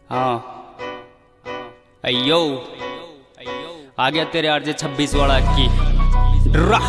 हाँ अयो आ गया तेरे आरजे 26 वाला की ड्रा।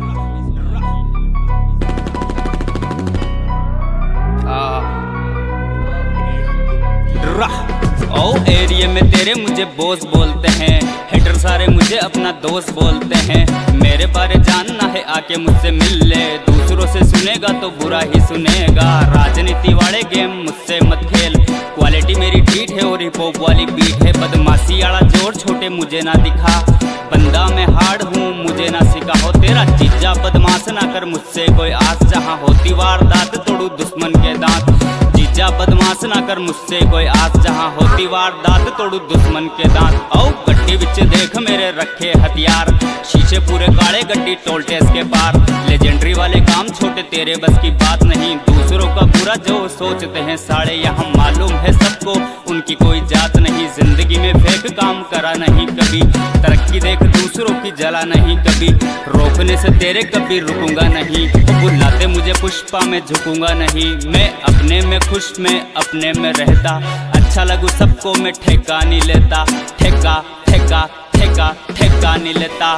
ओ एरिया में तेरे मुझे बॉस बोलते हैं, हेटर सारे मुझे अपना दोस्त बोलते हैं। मेरे बारे जानना है आके मुझसे मिल ले, दूसरों से सुनेगा तो बुरा ही सुनेगा। राजनीति वाले गेम मुझसे मत खेल, क्वालिटी मेरी ठीक है और हिप हॉप वाली बीट है। बदमाशी वाला जोर छोटे मुझे ना दिखा, बंदा मैं हार्ड हूँ मुझे ना सिखा हो। तेरा चीजा बदमाश ना कर मुझसे कोई आस, जहाँ होती वारदात तोड़ू दुश्मन के दांत। जीजा बदमाश ना कर मुझसे कोई आस, जहाँ होती वारदात तोड़ू दुश्मन के दांत। औ गड्डी बिच देख मेरे रखे हथियार, शीशे पूरे काले गड्डी टोल टेस्ट के पार। लेजेंडरी वाले काम छोटे तेरे बस की बात नहीं, दूसरों का बुरा जो सोचते हैं साले यहाँ मालूम है सबको उनकी कोई जात नहीं। जिंदगी में फेक काम करा नहीं कभी, तरक्की देख दूसरों की जला नहीं कभी। रोकने से तेरे कभी रुकूंगा नहीं, बुलाते मुझे पुष्पा में झुकूंगा नहीं। मैं अपने में खुश मैं अपने में रहता, अच्छा लगू सबको मैं ठेका नहीं लेता। ठेका ठेका ठेका ठेका नहीं लेता।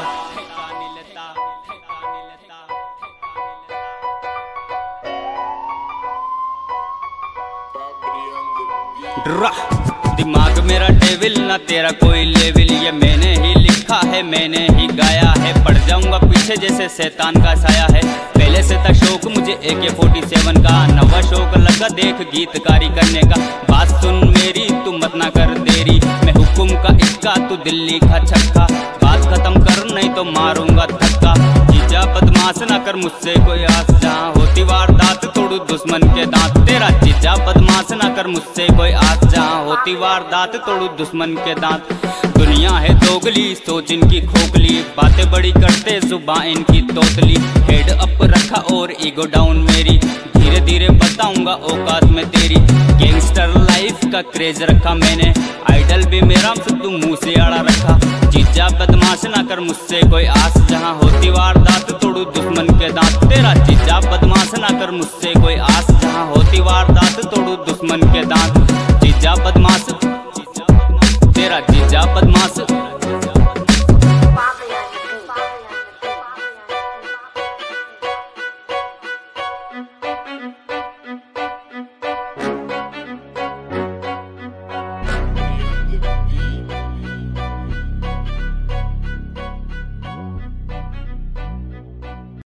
दिमाग मेरा डेविल ना तेरा कोई लेवल, ये मैंने ही लिखा है मैंने ही गाया है। पड़ जाऊंगा पीछे जैसे शैतान का साया है, पहले से था शौक मुझे AK-47 का। नवा शौक लगा देख गीतकारी करने का, बात सुन मेरी तू मत ना कर देरी। मैं हुक्म का इक्का तू दिल्ली का छक्का, बात खत्म कर नहीं तो मारूंगा धक्का। जीजा बदमाश ना कर मुझसे कोई आस, जहाँ होती वारदात तोड़ू दुश्मन के दांत। तेरा जीजा बदमाश ना कर मुझसे कोई आस, जहाँ होती वारदात तोड़ू दुश्मन के दांत। दुनिया है दोगली सोच इनकी खोखली, बातें बड़ी करते जुबान इनकी तोतली। हेड अप रखा और ईगो डाउन मेरी, धीरे धीरे बताऊंगा औकात में तेरी। गैंगस्टर लाइफ का क्रेज रखा मैंने, आइडल भी मेरा सिद्धू मूसे आड़ा रखा। जीजा बदमाश ना कर मुझसे कोई आस, जहाँ होती वारदात तोड़ू दुश्मन के दांत। तेरा जीजा बदमाश ना कर मुझसे कोई आस, जहाँ होती वारदात तोड़ू दुश्मन के दांत।